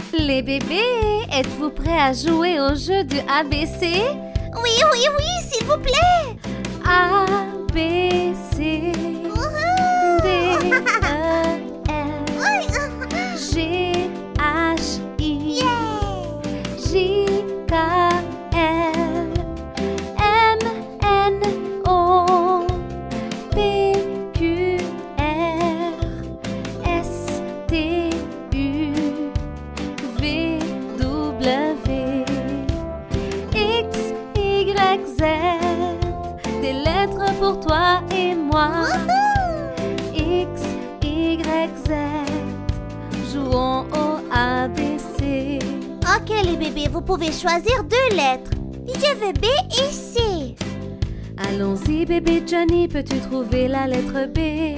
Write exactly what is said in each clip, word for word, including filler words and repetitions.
Les bébés, êtes-vous prêts à jouer au jeu du A B C? Oui, oui, oui, s'il vous plaît. A, B, C, D, E, F, G, H, I, J, K, L, M, N, O, P, Q, R, S, T, U, V, W, X, Y, Z. Des lettres pour toi et moi. X, Y, Z. Jouons au A B C. Ok les bébés, vous pouvez choisir deux lettres. Je veux B et C. Allons-y bébé Johnny, peux-tu trouver la lettre B?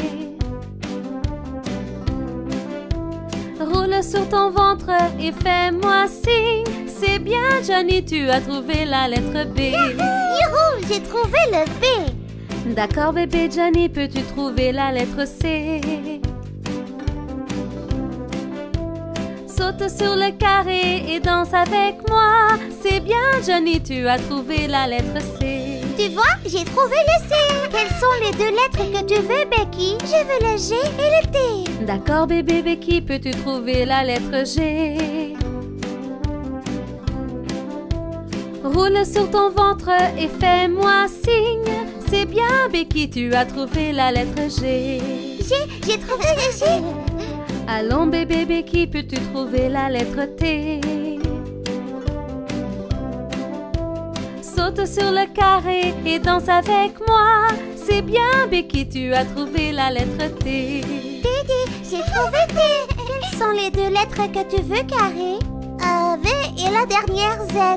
Roule sur ton ventre et fais-moi signe. C'est bien Johnny, tu as trouvé la lettre B. Youhou, j'ai trouvé le B. D'accord bébé Johnny, peux-tu trouver la lettre C? Saute sur le carré et danse avec moi. C'est bien Johnny, tu as trouvé la lettre C. Tu vois, j'ai trouvé le C. Quelles sont les deux lettres que tu veux, Becky? Je veux le G et le T. D'accord bébé Becky, peux-tu trouver la lettre G? Roule sur ton ventre et fais-moi signe. C'est bien Becky, tu as trouvé la lettre G. G, j'ai trouvé le G. Allons bébé Becky, peux-tu trouver la lettre T? Saute sur le carré et danse avec moi. C'est bien Becky, tu as trouvé la lettre T. T, T, j'ai trouvé T. Quelles sont les deux lettres que tu veux, carré? Euh, V et la dernière Z.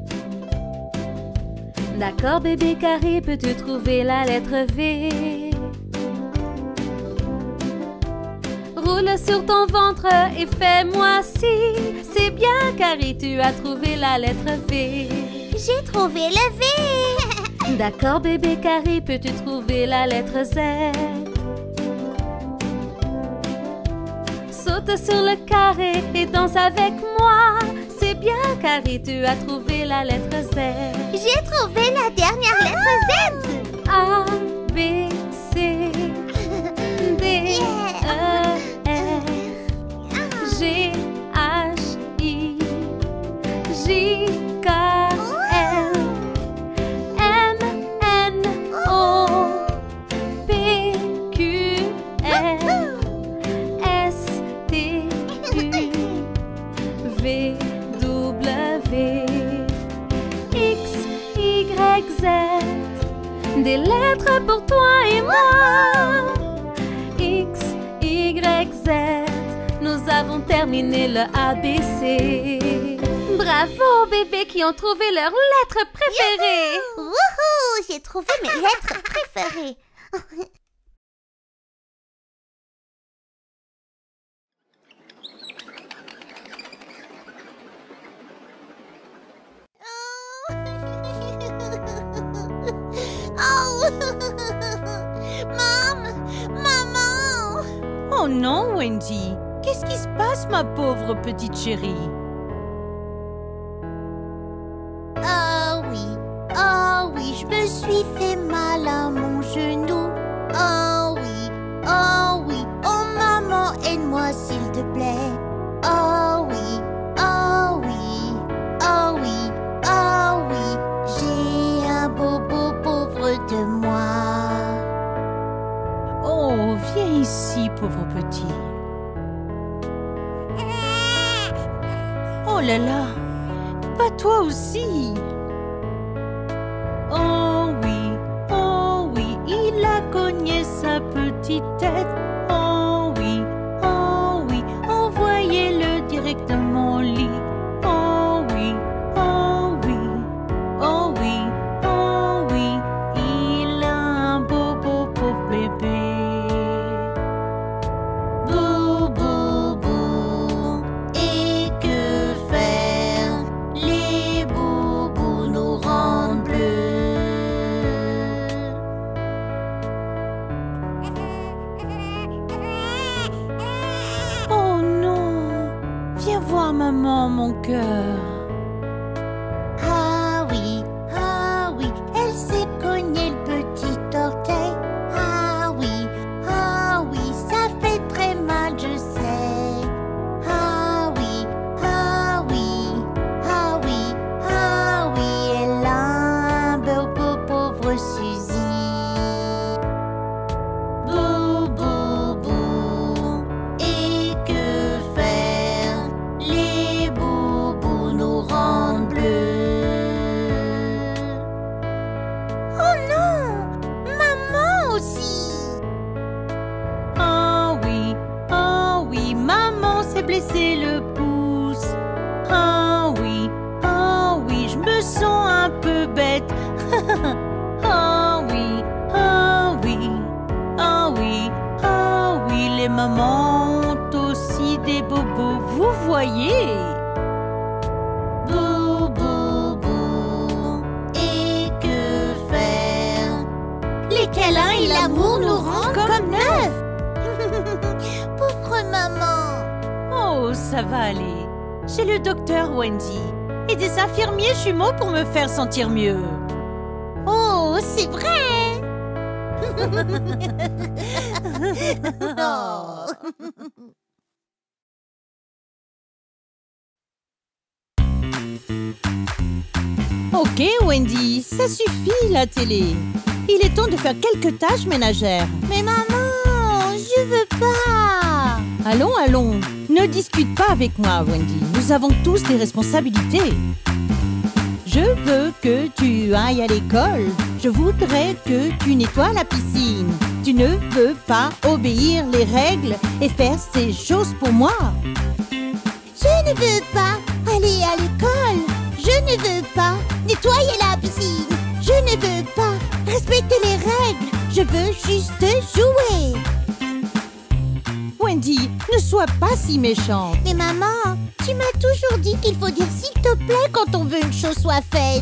D'accord bébé carré, peux-tu trouver la lettre V? Roule sur ton ventre et fais-moi signe. C'est bien Carré, tu as trouvé la lettre V. J'ai trouvé le V. D'accord bébé Carré, peux-tu trouver la lettre Z? Saute sur le carré et danse avec moi. C'est bien Carré, tu as trouvé la lettre Z. J'ai trouvé la dernière lettre Z. A, B, C, D, E, F, G, H, I, J, K, L, M, N, O, P, Q, R, S, T, U, V, W, X, Y, Z. Des lettres pour toi et moi. X, Y, Z. Nous avons terminé le A B C. Bravo bébés qui ont trouvé leurs lettres préférées. Wouhou, j'ai trouvé mes lettres préférées. Oh, Maman, maman. Oh non, Wendy. Qu'est-ce qui se passe, ma pauvre petite chérie? Oh oui, oh oui, je me suis fait mal à mon genou. Oh oui, oh oui, oh maman, aide-moi s'il te plaît. Oh oui, oh oui, oh oui, oh oui, j'ai un bobo pauvre de moi. Oh, viens ici, pauvre petit. Oh là là, pas toi aussi. Oh oui, oh oui, il a cogné sa petite tête. Oh oui, oh oui, envoyez-le directement au lit. Oh oui, oh oui, oh oui, oh oui, il a un beau beau pauvre bébé. Bou, bou, bou. Et que faire? Les boubous nous rendent bleus. Oh, mon cœur. Ah oui, ah oui, elle s'est cognée le petit orteil. Ah oui, ah oui, ça fait très mal, je sais. Ah oui, ah oui, ah oui, ah oui, elle a un bobo, pauvre Suzy. Bou, bou, bou, et que faire? Les boubous nous rendent bleus. Oh non, maman aussi. Oh oui, oh oui, maman s'est blessé le pouce. Oh oui, oh oui, je me sens un peu bête. Oh oui, oh oui, oh oui, oh oui, les mamans ont aussi des bobos, vous voyez? Bou, bou, bou, et que faire? Les câlins et l'amour nous rendent comme neufs. Pauvre maman. Oh, ça va aller. J'ai le docteur Wendy et des infirmiers jumeaux pour me faire sentir mieux. Oh, c'est vrai. Oh. Ok, Wendy, ça suffit la télé. Il est temps de faire quelques tâches ménagères. Mais maman, je veux pas. Allons, allons. Ne discute pas avec moi, Wendy. Nous avons tous des responsabilités. Je veux que tu ailles à l'école. Je voudrais que tu nettoies la piscine. Tu ne veux pas obéir les règles et faire ces choses pour moi. Je ne veux pas aller à l'école. Je ne veux pas nettoyer la piscine. Je ne veux pas respecter les règles. Je veux juste jouer. Wendy, ne sois pas si méchante. Mais maman, tu m'as toujours dit qu'il faut dire s'il te plaît quand on veut une chose soit faite.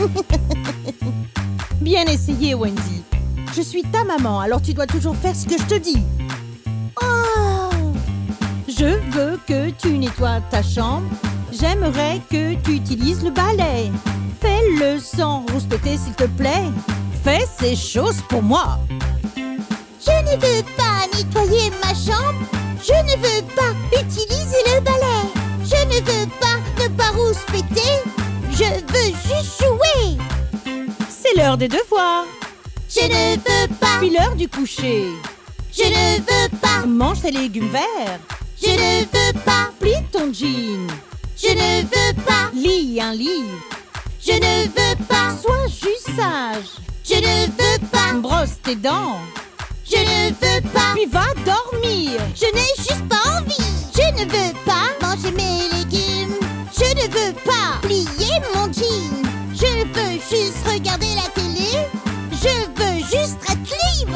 Bien essayé, Wendy. Je suis ta maman, alors tu dois toujours faire ce que je te dis. Oh. Je veux que tu nettoies ta chambre. J'aimerais que tu utilises le balai. Fais-le sans rouspéter, s'il te plaît. Fais ces choses pour moi. Je ne veux pas nettoyer ma chambre. Je ne veux pas utiliser le balai. Je ne veux pas ne pas rouspéter. Je veux juste jouer. C'est l'heure des devoirs. Je ne veux pas. Puis l'heure du coucher. Je ne veux pas. Mange tes légumes verts. Je ne veux pas. Plie ton jean. Je ne veux pas. Lis un livre. Je ne veux pas. Sois juste sage. Je ne veux pas. Brosse tes dents. Je ne veux pas. Puis va dormir. Je n'ai juste pas envie. Je ne veux pas manger mes légumes. Je ne veux pas plier mon jean. Je veux juste regarder la télé. Je veux juste être libre.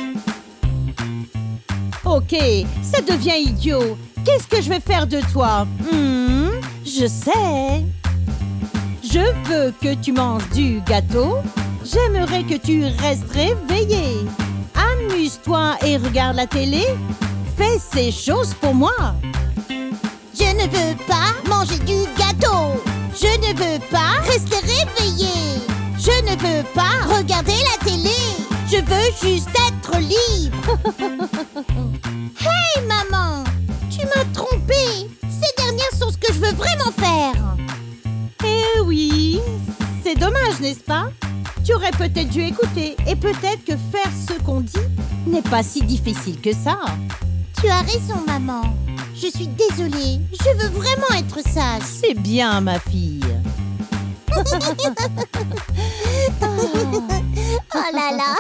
Ok, ça devient idiot. Qu'est-ce que je vais faire de toi? Hmm, je sais. Je veux que tu manges du gâteau. J'aimerais que tu restes réveillé. Amuse-toi et regarde la télé. Fais ces choses pour moi. Je ne veux pas manger du gâteau. Je ne veux pas rester réveillé. Je ne veux pas regarder la télé. Je veux juste être libre. Hey maman, tu m'as trompée. Ces dernières sont ce que je veux vraiment faire. Eh oui, c'est dommage, n'est-ce pas? Tu aurais peut-être dû écouter et peut-être que faire ce qu'on dit n'est pas si difficile que ça. Tu as raison, maman. Je suis désolée. Je veux vraiment être sage. C'est bien, ma fille. Oh là là.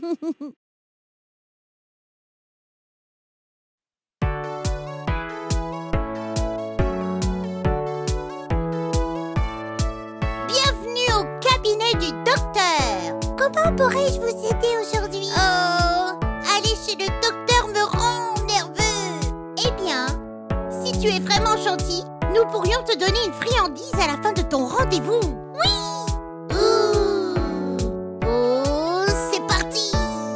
Bienvenue au cabinet du docteur. Comment pourrais-je vous aider aujourd'hui? Oh, aller chez le docteur me rend nerveux. Eh bien, si tu es vraiment gentil, nous pourrions te donner une friandise à la fin de ton rendez-vous. Oui. Ouh. Oh, c'est parti.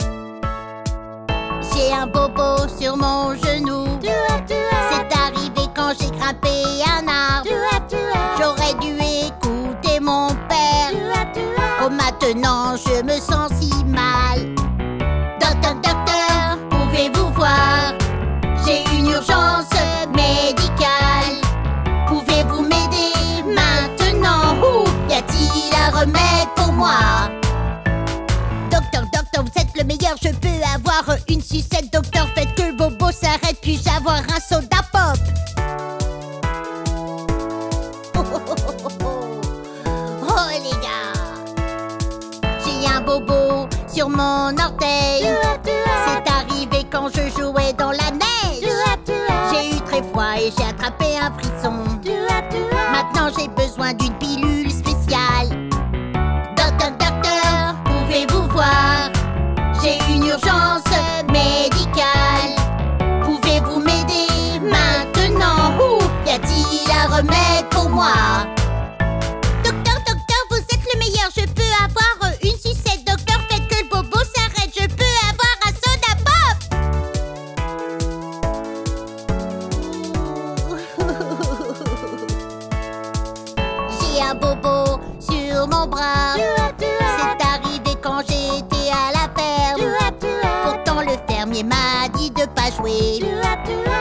J'ai un bobo sur mon genou. C'est arrivé quand j'ai grimpé un arbre. Maintenant je me sens si mal. Docteur, docteur, pouvez-vous voir? J'ai une urgence médicale. Pouvez-vous m'aider maintenant? Ouh, y a-t-il un remède pour moi? Docteur, docteur, vous êtes le meilleur. Je peux avoir une sucette. Docteur, faites que le bobo s'arrête. Puis-je avoir un soda pop? Oh, oh, oh, oh, oh. Oh les gars, j'ai un bobo sur mon orteil. C'est arrivé quand je jouais dans la neige. J'ai eu très froid et j'ai attrapé un frisson. Maintenant j'ai besoin d'une pilule spéciale. Docteur, docteur, pouvez-vous voir? J'ai une urgence médicale. Pouvez-vous m'aider maintenant? Ouh, y a-t-il un remède pour moi? Docteur, docteur, vous êtes le meilleur. Je peux avoir une sucette. Docteur, faites que le bobo s'arrête. Je peux avoir un soda pop. J'ai un bobo sur mon bras. C'est arrivé quand j'étais à la ferme. Pourtant le fermier m'a dit de pas jouer.